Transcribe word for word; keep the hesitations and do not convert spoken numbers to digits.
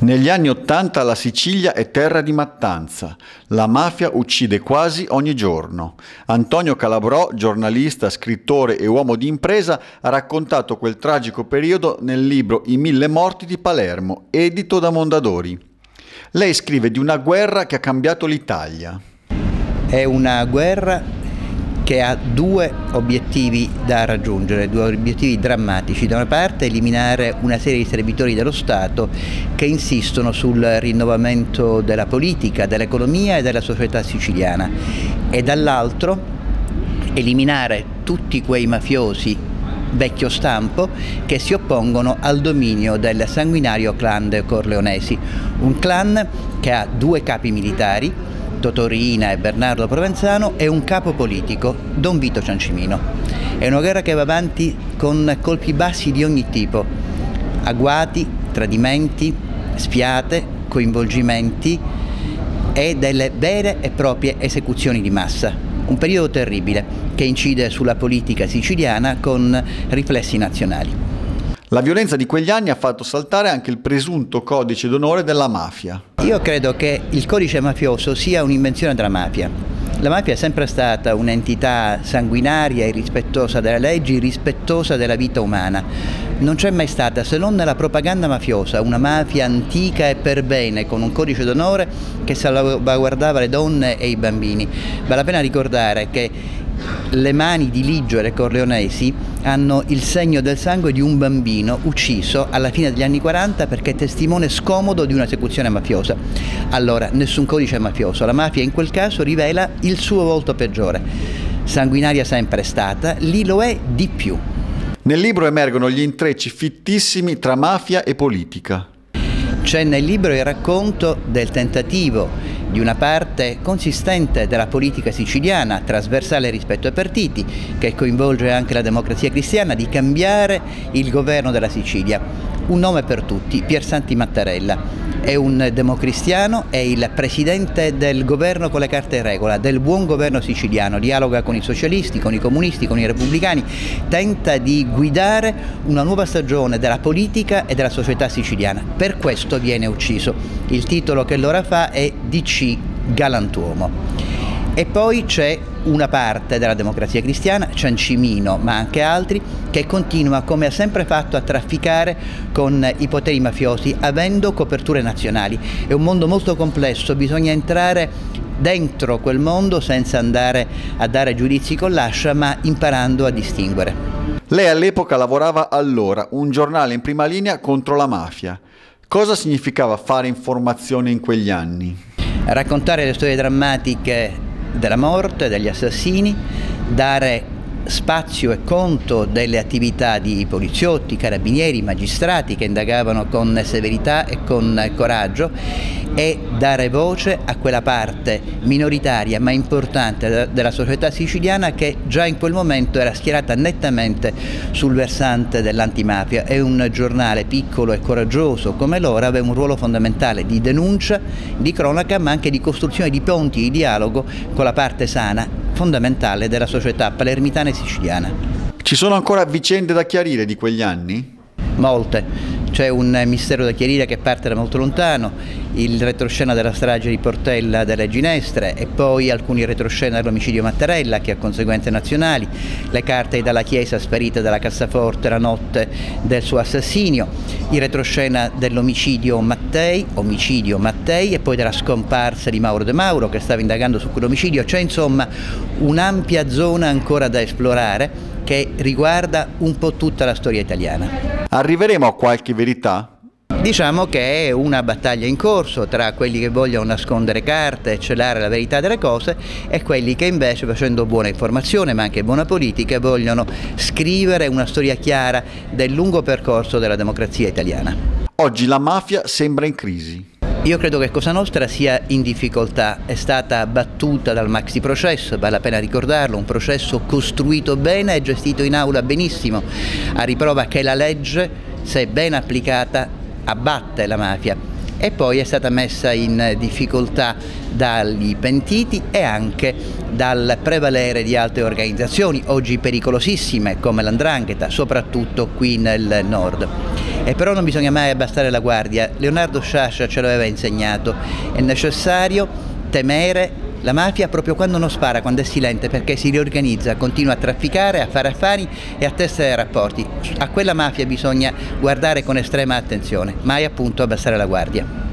Negli anni Ottanta la Sicilia è terra di mattanza. La mafia uccide quasi ogni giorno. Antonio Calabrò, giornalista, scrittore e uomo di impresa, ha raccontato quel tragico periodo nel libro I mille morti di Palermo, edito da Mondadori. Lei scrive di una guerra che ha cambiato l'Italia. È una guerra che ha due obiettivi da raggiungere, due obiettivi drammatici. Da una parte eliminare una serie di servitori dello Stato che insistono sul rinnovamento della politica, dell'economia e della società siciliana, e dall'altro eliminare tutti quei mafiosi vecchio stampo che si oppongono al dominio del sanguinario clan dei Corleonesi, un clan che ha due capi militari, Totò Riina e Bernardo Provenzano, e un capo politico, Don Vito Ciancimino. È una guerra che va avanti con colpi bassi di ogni tipo, agguati, tradimenti, spiate, coinvolgimenti e delle vere e proprie esecuzioni di massa. Un periodo terribile che incide sulla politica siciliana con riflessi nazionali. La violenza di quegli anni ha fatto saltare anche il presunto codice d'onore della mafia. Io credo che il codice mafioso sia un'invenzione della mafia. La mafia è sempre stata un'entità sanguinaria, irrispettosa delle leggi, rispettosa della vita umana. Non c'è mai stata, se non nella propaganda mafiosa, una mafia antica e per bene, con un codice d'onore che salvaguardava le donne e i bambini. Vale la pena ricordare che le mani di Ligio e le Corleonesi hanno il segno del sangue di un bambino ucciso alla fine degli anni quaranta perché è testimone scomodo di un'esecuzione mafiosa. Allora, nessun codice mafioso, la mafia in quel caso rivela il suo volto peggiore. Sanguinaria sempre è stata, lì lo è di più. Nel libro emergono gli intrecci fittissimi tra mafia e politica. C'è nel libro il racconto del tentativo di una parte consistente della politica siciliana, trasversale rispetto ai partiti, che coinvolge anche la Democrazia Cristiana, di cambiare il governo della Sicilia. Un nome per tutti, Piersanti Mattarella. È un democristiano, è il presidente del governo con le carte in regola, del buon governo siciliano, dialoga con i socialisti, con i comunisti, con i repubblicani, tenta di guidare una nuova stagione della politica e della società siciliana. Per questo viene ucciso. Il titolo che l'ora fa è D C Galantuomo. E poi c'è una parte della Democrazia Cristiana, Ciancimino, ma anche altri, che continua, come ha sempre fatto, a trafficare con i poteri mafiosi, avendo coperture nazionali. È un mondo molto complesso, bisogna entrare dentro quel mondo senza andare a dare giudizi con l'ascia, ma imparando a distinguere. Lei all'epoca lavorava all'Ora, un giornale in prima linea contro la mafia. Cosa significava fare informazione in quegli anni? Raccontare le storie drammatiche della morte, degli assassini, dare spazio e conto delle attività di poliziotti, carabinieri, magistrati che indagavano con severità e con coraggio, e dare voce a quella parte minoritaria ma importante della società siciliana che già in quel momento era schierata nettamente sul versante dell'antimafia. È un giornale piccolo e coraggioso come l'Ora, aveva un ruolo fondamentale di denuncia, di cronaca, ma anche di costruzione di ponti di dialogo con la parte sana, fondamentale della società palermitana e siciliana. Ci sono ancora vicende da chiarire di quegli anni? Molte. C'è un mistero da chiarire che parte da molto lontano, il retroscena della strage di Portella delle Ginestre e poi alcuni retroscena dell'omicidio Mattarella che ha conseguenze nazionali, le carte dalla chiesa sparite dalla cassaforte la notte del suo assassinio, il retroscena dell'omicidio Mattei, omicidio Mattei e poi della scomparsa di Mauro De Mauro che stava indagando su quell'omicidio. C'è insomma un'ampia zona ancora da esplorare che riguarda un po' tutta la storia italiana. Arriveremo a qualche verità? Diciamo che è una battaglia in corso tra quelli che vogliono nascondere carte e celare la verità delle cose e quelli che invece, facendo buona informazione ma anche buona politica, vogliono scrivere una storia chiara del lungo percorso della democrazia italiana. Oggi la mafia sembra in crisi. Io credo che Cosa Nostra sia in difficoltà, è stata battuta dal maxi processo, vale la pena ricordarlo, un processo costruito bene e gestito in aula benissimo, a riprova che la legge, se ben applicata, abbatte la mafia. E poi è stata messa in difficoltà dagli pentiti e anche dal prevalere di altre organizzazioni, oggi pericolosissime come l'Ndrangheta, soprattutto qui nel nord. E però non bisogna mai abbassare la guardia. Leonardo Sciascia ce l'aveva insegnato, è necessario temere la mafia proprio quando non spara, quando è silente, perché si riorganizza, continua a trafficare, a fare affari e a tessere rapporti. A quella mafia bisogna guardare con estrema attenzione, mai appunto abbassare la guardia.